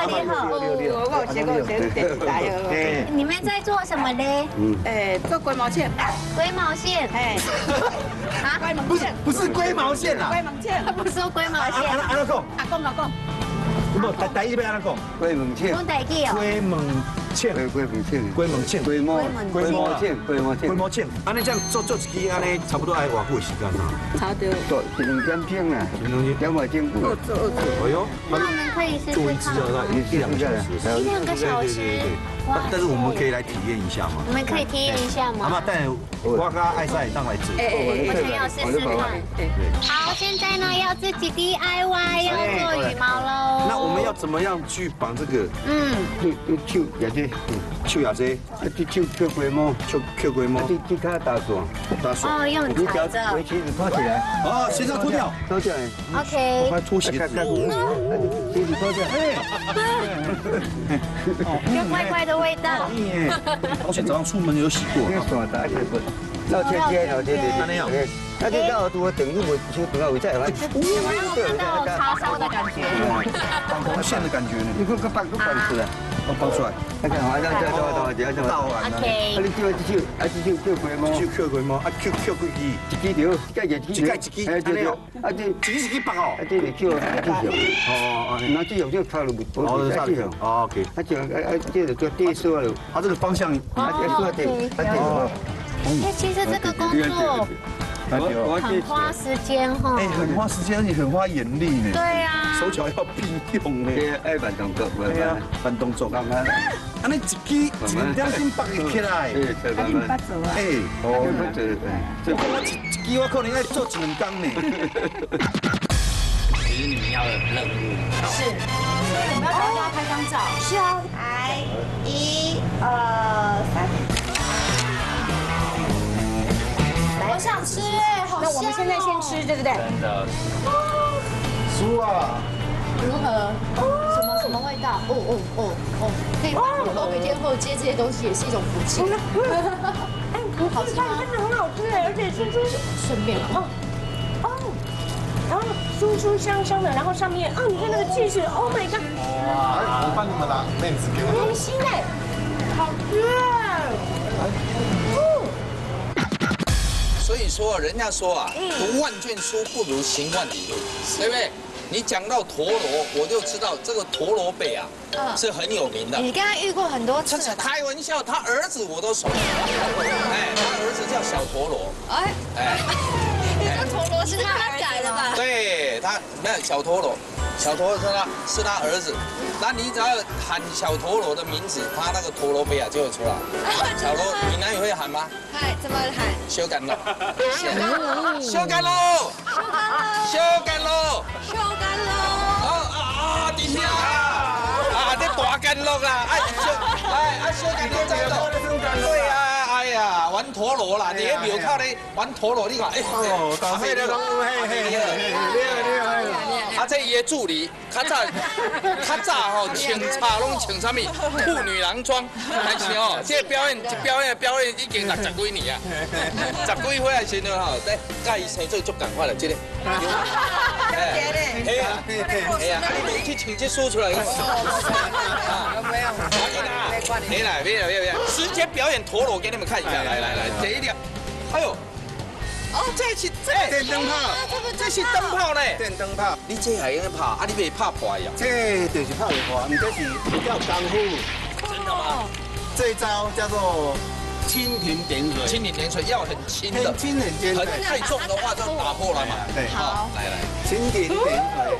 你好。 我有学过电视台哦。 你们在做什么嘞？ 做龟毛线。 龟毛线。哎。啊？ 不是龟毛线啊。 龟毛线。 不是龟毛线。 安怎讲？ 阿公。 不，第一要安怎讲？ 龟门线。 讲台语哦。 龟门线。 龟门线。 龟门线。 龟毛线。 安尼这样做一支，安尼差不多要偌久的时间啊？ 差不多。 做1、2点钟啦，2点钟。 哎呦， 那我们可以试做一支试看。 要1、2个小时。 1、2个小时。哇！ 但是我们可以来体验一下嘛。 我们可以体验一下吗？ 阿妈，但我跟艾赛当来做。 我想要试试看。好，现在呢要自己 DIY， 要做羽毛喽。 那我们要怎么样去绑这个？ 手也是， 手也是， 手扣龟毛， 扣龟毛， 这卡打线， 哦，用踩着。 围棋子拖起来， 哦，鞋子脱掉， 脱下来， OK。 快脱鞋子， 鞋子脱下来， 有怪怪的味道。 好像早上出门有洗过。 绕圈，那样。那这绕多等于我就等到我再来。 有没有看到叉烧的感觉？ 绑红线的感觉呢？ 你个绑都绑出来， 绑出来。 那看好，这倒完了。 OK。 你就扣龟毛， 就扣龟毛，扣几支？ 一支条，一支， 这一支绑哦。 这里扣， 哦， 那这样就靠了， 哦，OK。 这就做地说了， 这个方向， 其实这个工作很花时间哈。 很花时间，而且很花眼力呢。 对呀。 手脚要并用呢。 爱慢动作， 对啊，慢动作。安尼一点钟绑起来。 慢慢。 这一支我可能要做1、2天呢。 其实你们要的任务是，我们要帮大家拍张照。 是啊。 来，1、2、3。好想吃哎，好香哦！那我们现在先吃，对不对？ 真的。 酥啊！ 如何？什么味道？可以帮我每天后接这些东西也是一种福气。好吃吗？ 真的很好吃哎，而且酥酥顺便然后酥酥香香的，然后上面你看那个气势 ，Oh my god！ 哇！我帮你们拿面子给我。 甜心哎，好吃所以说，人家说啊，读万卷书不如行万里路，对不对？你讲到陀螺，我就知道这个陀螺北啊，是很有名的。 你刚刚遇过很多次了。开玩笑，他儿子我都熟。他儿子叫小陀螺。 你这陀螺是他改的吧？ 对他没有小陀螺，小陀螺是他儿子。那你只要喊小陀螺的名字，他那个陀螺杯啊就会出来。小螺，闽南语会喊吗？ 嗨，怎么喊？ 修干喽！修干喽！修干喽！ 修干喽！ 底下这大干喽啦！修干喽在喽！对啊。哎呀，玩陀螺啦！你喺庙口咧玩陀螺，你看， 大岁的拢这伊的助理，较早吼穿茶拢穿啥物？妇女郎装，但是吼，这表演已经60几年啊，10几岁的时阵吼，甲伊生做足共款了，这个。哎呀，你去请这书出来。没有，直接表演陀螺给你们看一下，来，这一点，哎呦。这是电灯泡， 这是灯泡呢。 电灯泡， 你这还用拍？你袂拍破呀？ 这就是拍不破，你这是比较功夫。 真的吗？ 这一招叫做蜻蜓点水。 蜻蜓点水要很轻的， 很轻。 太重的话就打破了嘛。 对， 好，来， 蜻蜓点水。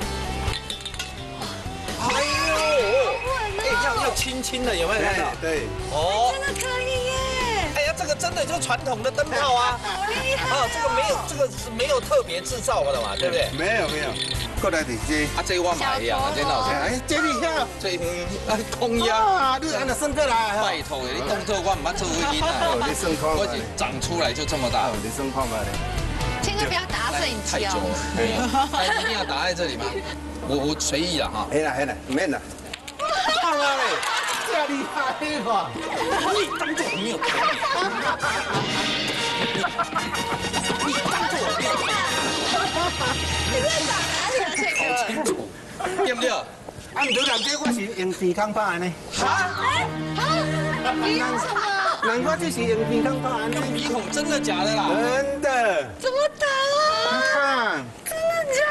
哎呦，要轻轻的，有没有看到？ 对。 真的可以耶！ 哎呀，这个真的就是传统的灯泡啊！ 好厉害！ 这个是没有特别制造的嘛，对不对？ 没有。过来点这。 这我买呀，真老师。 这里下。 这空压。 你按照升过来。 拜托你动作我唔捌做过音啊。 你升看。 我已经长出来就这么大。 你升看吧千万不要打碎你太久了。一定要打在这里吗？我随意了哈。 黑了，免了。好了嘞，这厉害吧？ 你当作我没有看你当作我没有看你在打哪里啊，这个？ 好清楚，对不对？ 啊，唔对人这我是用鼻康拍的呢。 你用什么？ 难怪这是用鼻康拍的。 用鼻孔，真的假的啦？ 真的。 怎么打啊？ 看， 真的假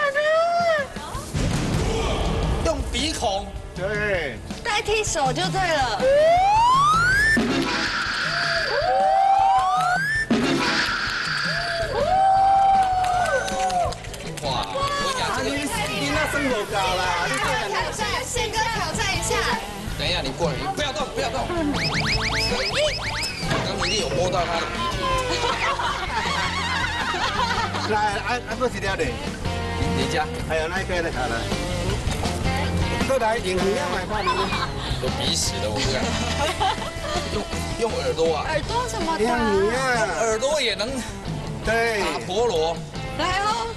的？ 用鼻孔。 对。 代替手就对了。 哇，我讲这个， 你那生活高啦，你这样。 挑战，宪哥挑战一下。 等一下，你过来，你不要动，不要动。刚刚你有摸到他的鼻涕。 来，过一条嘞。 你家还有那个嘞，好了。过来，用鼻啊，买饭呢。 有鼻屎的，我看。用耳朵啊？ 耳朵怎么用打？ 你啊， 耳朵也能对。 打陀螺。 来哦。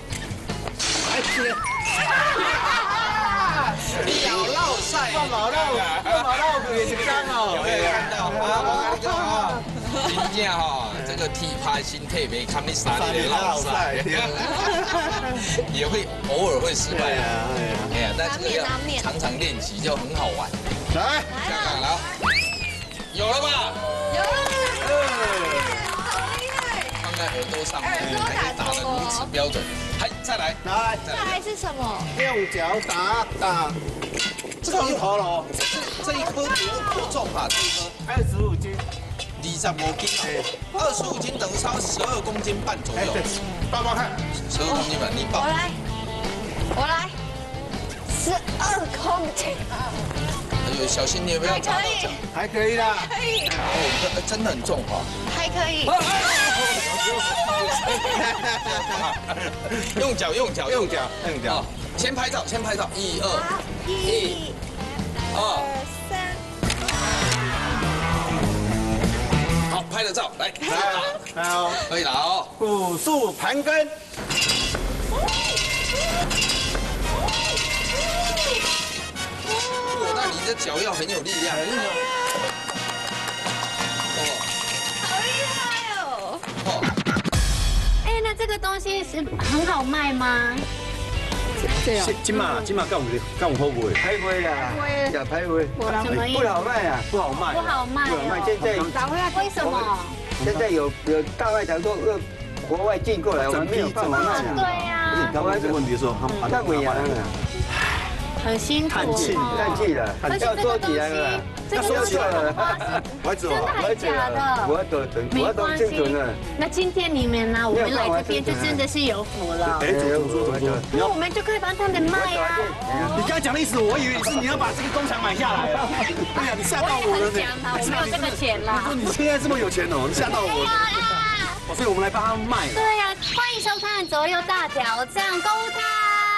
鸟绕赛， 我毛绕也是刚哦。 有没有看到啊？我跟你讲啊，真正哈，这个体魄心态没看你3年的绕赛，也会偶尔会失败啊。哎呀，但这个要常常练习就很好玩。 来， 看看来，有了吧？ 有了。 放在耳朵上面，还可以打得如此标准。还再来， 来， 这还是什么？ 用脚打， 这个陀螺， 这一颗多重啊？这一颗 25斤 ，25斤，25斤等于超12公斤半左右。 抱抱看 ，12公斤半，你抱。 我来，12公斤。 哎呦，小心你不要砸到脚。 还可以啦。 可以。 哦，真的很重哈。 还可以。 用脚，先拍照，1、2、1、2、3。好，拍了照，来， 好， 可以了哦。 武术盘根。 哇，那你的脚要很有力量。 好厉害哦！ 哎，那这个东西是很好卖吗？ 这样。今嘛干有好卖？ 拍卖啦，假拍卖。 什么意思？ 不好卖啊， 不好卖。 不好卖。 现在为什么？ 现在有大卖场都国外进过来，我们没有办法卖啊。 对呀。 台湾这个问题说， 太贵啊。 很辛苦， 叹气了，要收起来了， 要收起来了，真的还假的？ 我都清楚了。 那今天你们呢？我们来这边就真的是有福了。 哎，怎么说？ 那我们就可以帮他们卖啊。 你刚才讲的意思，我以为是你要把这个工厂买下来了。哎呀，你吓到我了呢！ 我没有这个钱啦。 你现在这么有钱哦，吓到我了。所以我们来帮他们卖。 对呀，欢迎收看《左右大挑战》购物台。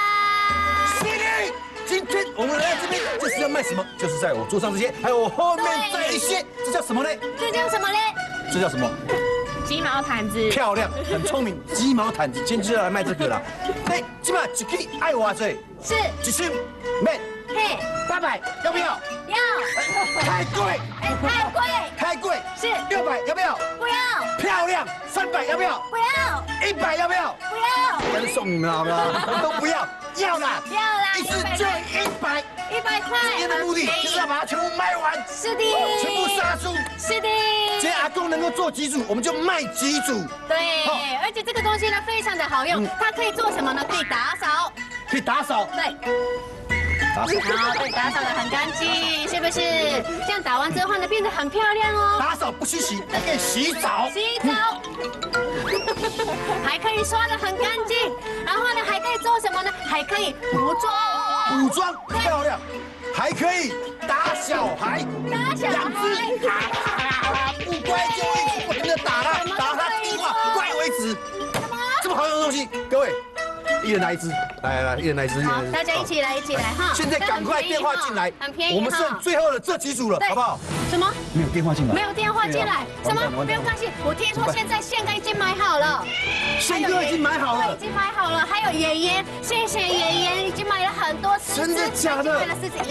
今天我们来这边就是要卖什么？就是在我桌上这些，还有我后面这一些，这叫什么呢？ 这叫什么嘞？ 这叫什么？ 鸡毛毯子。 漂亮，很聪明，鸡毛毯子，今天就要来卖这个了。哎，今晚一支爱我最是 1000免， 嘿 800要不要？ 要。 太贵， 太贵。 太贵是 600要不要？ 不要。 漂亮300要不要？ 不要。 100要不要？ 不要。 跟送你们好不好？都不要，要啦。 要啦。 一次就100。 100块。 今天的目的就是要把它全部卖完。 是的。 全部杀出。 是的。 今天阿公能够做几组，我们就卖几组。 对，而且这个东西呢非常的好用，它可以做什么呢？可以打扫。 可以打扫。 对。好，对，打扫的很干净，是不是？这样打完之后呢，变得很漂亮哦。 打扫不虚洗，还可以洗澡。 洗澡。还可以刷得很干净，然后呢，还可以做什么呢？还可以补妆。 补妆漂亮，还可以打小孩。 打小孩。 不乖就一直不停的打他，打他听话，不乖为止。这么好用的东西，各位。一人拿一支，来，一人拿一支。 好，大家一起来哈！ 现在赶快电话进来， 很便宜， 我们剩最后的这几组了，好不好？ 什么？ 没有电话进来？ 没有电话进来？什么？不用担心，我听说现在宪哥已经买好了。 宪哥已经买好了， 已经买好了，还有爷爷，谢谢爷爷，已经买了很多支。 真的假的？ 买了4支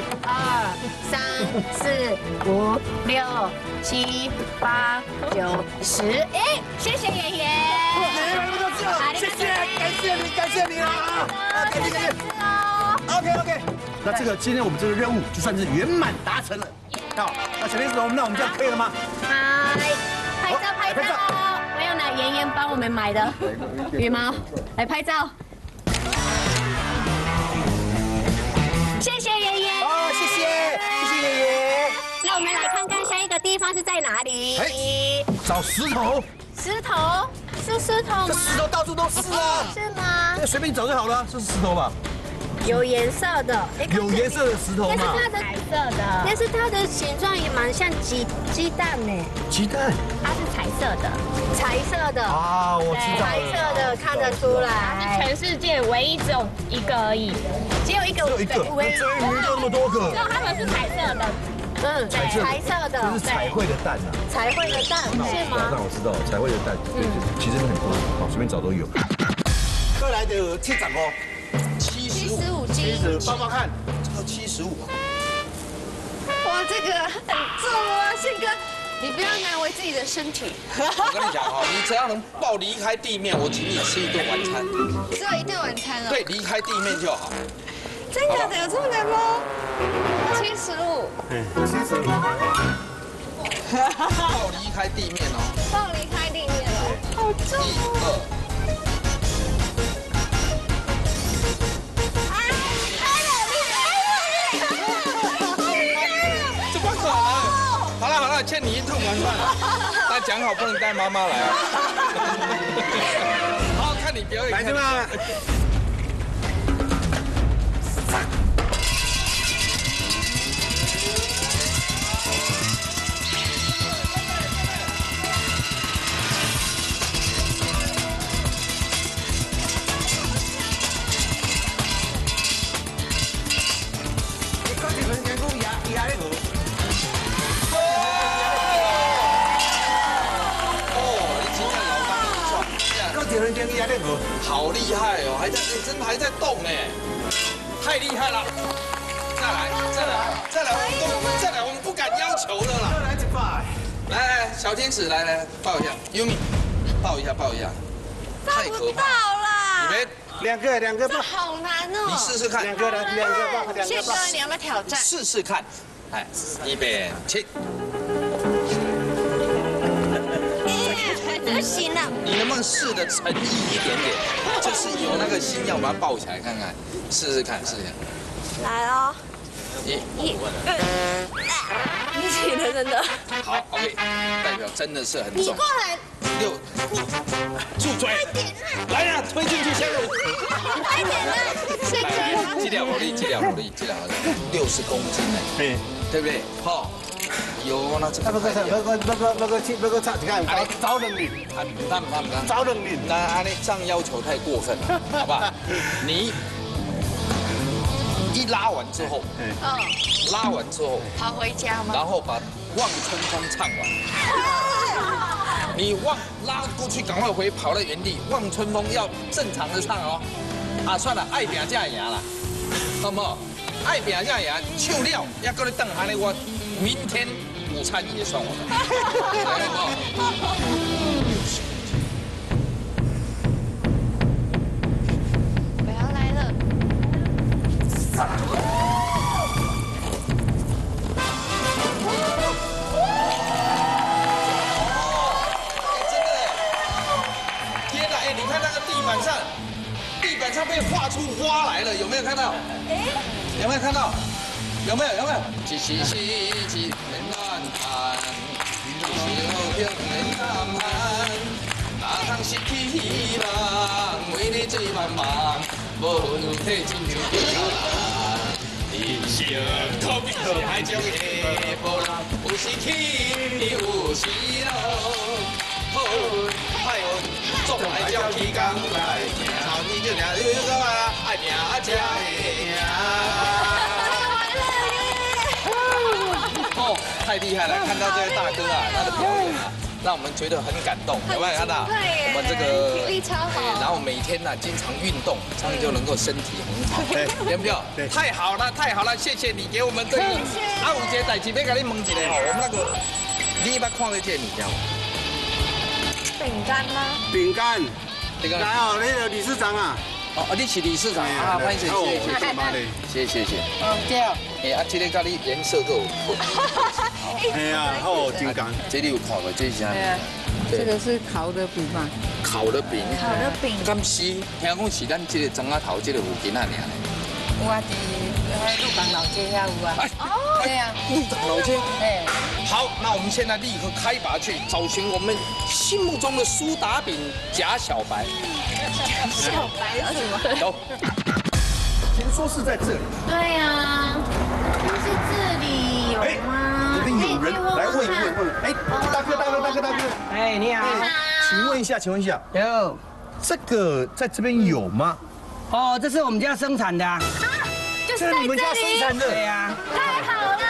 ，1、2、3、4、5、6、7、8、9、10。哎，谢谢爷爷。 爷爷买那么多支，谢谢，感谢你啦！ 感谢。 OK， 那这个今天我们这个任务就算是圆满达成了。好，那小天使龙，那我们这样可以了吗？ 嗨，拍照。没有拿妍妍帮我们买的羽毛，来拍照。谢谢妍妍。 哦，谢谢妍妍。 那我们来看看下一个地方是在哪里？ 找石头。 石头是石头吗？ 这石头到处都是啊。 是吗？ 这随便找就好了，这是石头吧？ 有颜色的， 有颜色的石头嘛？ 彩色的，但是它的形状也蛮像鸡蛋呢。 鸡蛋？ 它是彩色的。 啊，我知道了。 彩色的看得出来。 全世界唯一只有一个而已， 只有一个。 唯一就那么多个。 只有它们是彩色的。 彩色的。 这是彩绘的蛋啊。 彩绘的蛋是吗？ 那我知道，彩绘的蛋，对，其实很多，好，随便找都有。过来的70哦。 75斤， 抱抱看，这个75。 哇，这个很重啊，宪哥，你不要难为自己的身体。 我跟你讲哈，你只要能抱离开地面，我请你吃一顿晚餐。 只有一顿晚餐了。 对，离开地面就好。 真的有这么难吗？75。 抱离开地面哦。 抱离开地面了，好重哦。 好了，欠你一顿晚饭了。那讲好不能带妈妈来啊。好好看你表演。来这嘛。好厉害哦，还在动呢，太厉害了！再来，我们不敢要求了啦。再来一把。来，小天使，来抱一下 ，Yumi， 抱一下，太可怕了。你们两个抱。 好难哦。 你试试看。 两个抱。宪哥，你要不要挑战？ 试试看，哎，预备起。 不行了， 你能不能试的诚意一点点？就是有那个心要把它抱起来看看，试试看。 来哦 ，1、2， 不行了，真的。 好 ，OK， 代表真的是很重。 你过来 ，6，住嘴！来呀，推进去先。 快点啦，宪哥。 几两火力，60公斤哎，对不对？好。有那这个那个差几看，找能力，找能力， 那安尼这样要求太过分了，好不好？你一拉完之后， 跑回家吗？ 然后把《望春风》唱完，你拉过去，赶快跑到原地，《望春风》要正常的唱哦。啊，算了，爱拼才赢啦，好不好？爱拼才赢，唱了也搁你等安尼我。明天午餐也算我的，来了吗？ 不要来了。 真的，天哪！哎，你看那个地板上被画出花来了，有没有看到？有没有看到？有没有？一时免难叹，一时好景免感叹。哪通失去希望，每日醉茫茫，无分体亲像着人。人生可比是海中的波浪，有时起，有时落。好运歹运，总爱照起工来行。你就俩有个啊，爱拼才会赢。哦，太厉害了！看到这位大哥啊，他的表演啊，让我们觉得很感动。有没有看到？我们这个体力超好， 然后每天呢经常运动，这样就能够身体很好，对不对？太好了，谢谢你给我们这个。啊，有一个代志要跟你问一下吼，我们那个你捌看过这个物件吗？ 饼干吗？ 饼干，来哦，那个理事长啊， 哦，你是理事长啊，欢迎谢谢谢谢。 对。 哎，啊，这个咖喱颜色够。 哎呀，好金刚， 这里有烤的，这是啥？ 这个是烤的饼嘛？ 烤的饼。 烤的饼。 敢是？听讲是咱这个庄仔头这个附近啊，尔。 有啊，伫鹿港老街遐有啊。哦。对啊。 鹿港老街。 哎。 好，那我们现在立刻开拔去找寻我们心目中的苏打饼贾小白。 小白是什么？ 走。 听说是在这里。 对呀，是这里有吗？ 这边有人来问一问。哎，大哥。 哎，你好。 请问一下， 有。 这个在这边有吗？ 哦，这是我们家生产的啊。 就是在你们家生产的？ 对呀。 太好了。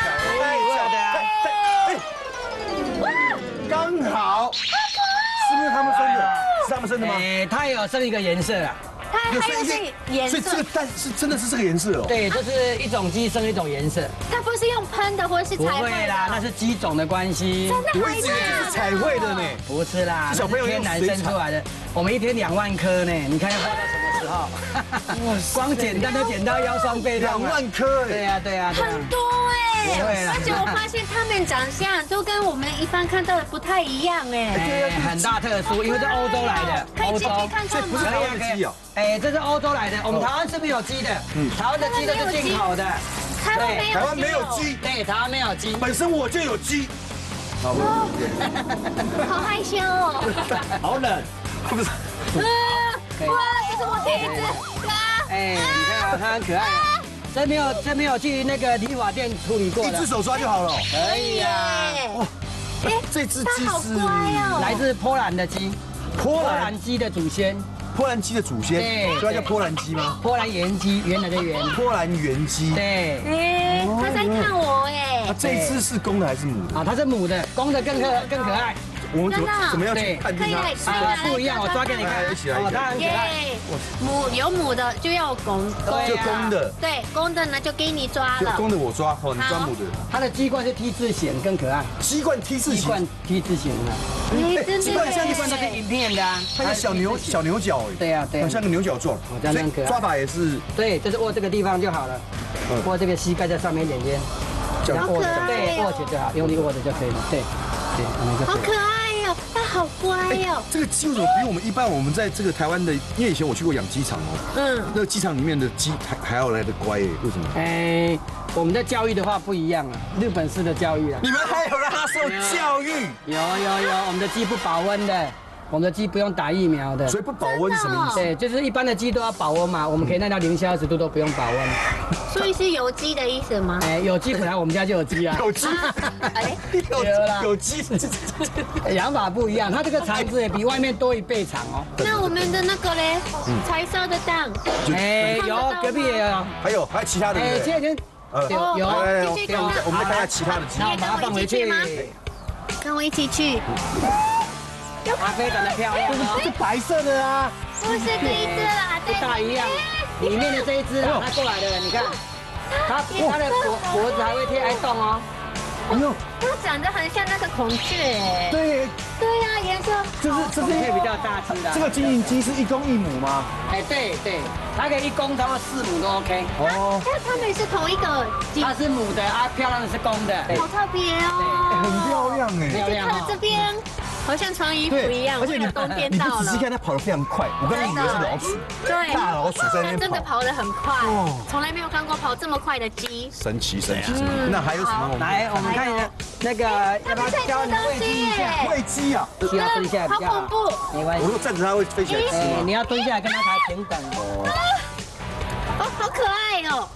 刚好，是不是他们生的？是他们生的吗？ 哎，它有生一个颜色啊。 它还有这个颜色。 所以这个蛋是真的是这个颜色哦。 对，就是一种鸡生一种颜色。 它不是用喷的，或者是不彩绘会啦，那是鸡种的关系。 真的我一直以为这是彩绘的呢。 不是啦， 是小朋友天然生出来的。我们一天2万颗呢，你看要花到什么时候？光剪蛋都剪到腰酸背痛。 2万颗。 对呀。 很多哎，而且我发现他们长相都跟我们一般看到的不太一样哎。 很大特殊，因为是欧洲来的。 可以进去看看吗？ 不是台湾的鸡哦。 哎，这是欧洲来的，我们台湾是没有鸡的。台湾的鸡都是进口的。 台湾没有鸡。 对，台湾没有鸡。 本身我就有鸡。 好害羞哦。 好冷。不是。 哇，这是我第一次。 哎，你看啊，它很可爱。这没有去那个理发店处理过的。 一只手抓就好了。 可以呀。 哇，这只鸡是来自波兰的鸡，波兰鸡的祖先。 波兰鸡的祖先， 对， 所以它叫波兰鸡吗？ 波兰原鸡，原来的原。 波兰原鸡。 对。 哎，他在看我哎。 它这一只是公的还是母的？ 啊，它是母的，公的更可爱。 我们怎么样去判定它？ 不一样，我抓给你看。 一起来。 哦，它很可爱。 有母的就要公， 就公的。 对，公的呢就给你抓了。 公的我抓，哦，你抓母的。 它的鸡冠是 T 字形，更可爱。 鸡冠 T 字形。 鸡冠 T 字形的。 鸡冠像鸡冠都是银片的啊。 它像小牛角哎。 对呀。 像个牛角状。 这样可爱。 抓法也是。 对，就是握这个地方就好了。握这个膝盖在上面一点点。 好可爱。 对，握起就好，用力握着就可以了。对。 好可爱哟，它好乖哟。 这个鸡为什么比我们一般我们在这个台湾的，因为以前我去过养鸡场哦，那个鸡场里面的鸡还要来得乖耶，为什么？ 哎，我们的教育的话不一样啊，日本式的教育啊。 你们还有让它受教育？ 有，我们的鸡不保温的。我们的鸡不用打疫苗的， 所以不保温是什么意思？ 对，就是一般的鸡都要保温嘛，我们可以耐到0°C都不用保温。 所以是有鸡的意思吗？ 哎，有鸡，本来我们家就有鸡啊。 有鸡，有鸡， 养法不一样，它这个肠子也比外面多1倍长哦。 那我们的那个嘞，彩色的蛋， 哎，有，隔壁也有， 还有其他的。 哎，现在已经有， 我们再看看其他的鸡。 那我把它放回去。 跟我一起去。 它非常的漂亮哦， 是白色的啊， 不是这一只啦， 不大一样。里面的这一只啊，它过来的，你看，它的脖子还会贴洞哦。 哎呦， 它长得很像那个孔雀哎。 对呀，颜色。 这是比较大只的。 这个金银鸡是1公1母吗？ 哎，对，它可以1公差不多4母都 OK。 哦，那它们是同一个鸡？ 它是母的啊，漂亮的是公的。 好特别哦。 很漂亮哎。 漂亮它这边。好像穿衣服一样，而且你冬天到了， 你仔细看它跑得非常快，我刚刚以为是老鼠， 对， 大老鼠在那边跑， 真的跑得很快，从来没有看过跑这么快的鸡， 神奇。那还有什么？ 来，我们看一下那个，要不要教你喂鸡一下？ 喂鸡啊， 需要蹲下来， 好恐怖， 没关系。 我如果站着它会飞起来吃吗？ 你要蹲下来跟它才平等。 哦，好可爱哦。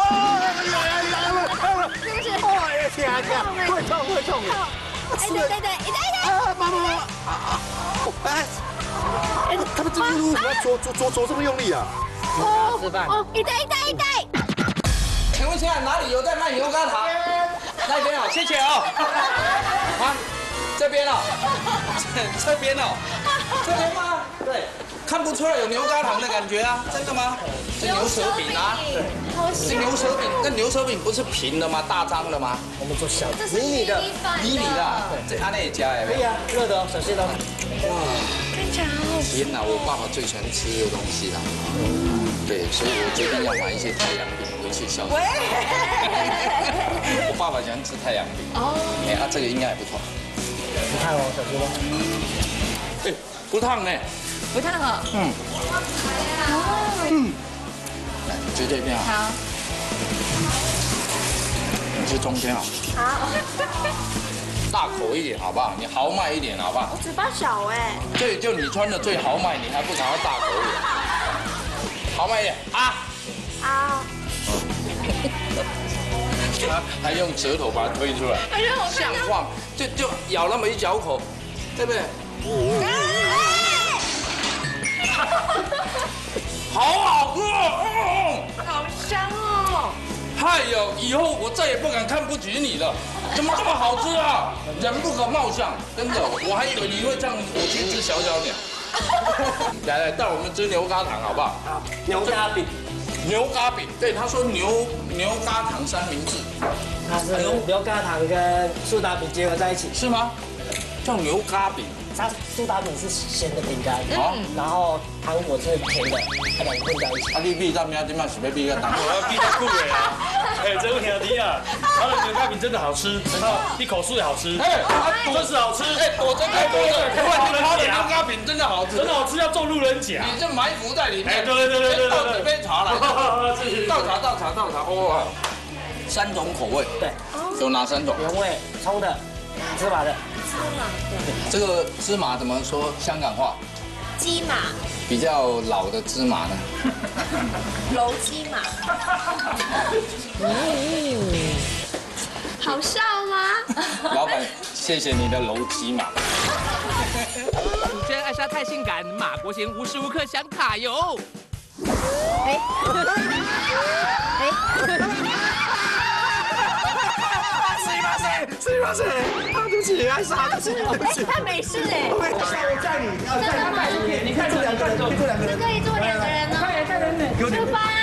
是不是？ 天啊，会痛。 哎，对， 妈！哎，他们这个路要啄这么用力啊？ 吃饭。 一袋。 请问现在哪里有在卖牛轧糖？那边哦，谢谢哦。啊，这边哦，这边吗？对，看不出来有牛轧糖的感觉啊，真的吗？是牛舌饼啊，是牛舌饼。那牛舌饼不是平的吗？大张的吗？ 我们做小迷你的， 这安内加哎。 可以啊，热的哦，小心哦。 看起来好天哪，我爸爸最喜欢吃的东西啦。对，所以我决定要买一些太阳饼回去消费。我爸爸喜欢吃太阳饼。哦。哎，这个应该还不错。 不烫哦，小心哦。 哎，不烫呢。 不烫哦。 来，绝对变好。 好。 你吃中间啊。 好。 大口一点好不好？你豪迈一点好不好？ 我嘴巴小哎。 对，就你穿的最豪迈，你还不想要大口一点？豪迈一点啊！ 啊。 还用舌头把它推出来，像话？就咬那么一小口，对不对？好好喝哦！ 好香哦！ 哎呦，以后我再也不敢看不起你了。怎么这么好吃啊？人不可貌相，真的，我还以为你会这样，我是一只小小鸟。来，带我们吃牛轧糖好不好？ 好，牛轧饼。 牛轧饼，对，他说牛轧糖三明治， 它是牛轧糖跟苏打饼结合在一起， 是吗？叫牛轧饼。 它苏打饼是咸的饼干， 好， 然后糖果是甜的，它两个混在一起。 啊，你比咱们今晚是要比个糖？ 我要比他酷哎啊！哎，真兄弟啊，他的牛轧饼真的好吃，一口素也好吃， 哎， 真是好吃。 哎，躲着，他的牛轧饼真的好吃， 真的好吃，要中路人甲。 你这埋伏在里面。 哎，对， 倒几杯茶来，倒茶，哦，3种口味， 对， 有哪3种？ 原味、葱的、芝麻的。 这个芝麻怎么说香港话？ 鸡麻。 比较老的芝麻呢？ 柔鸡麻。好笑吗？ 老板，谢谢你的柔鸡麻。 主持人艾莎太性感，马国贤无时无刻想卡油。 是吗？对不起，艾莎，对不起。 他没事哎。 我载你，要载你，你看这2个人，这2个人， 可以坐2个人呢。 给我点。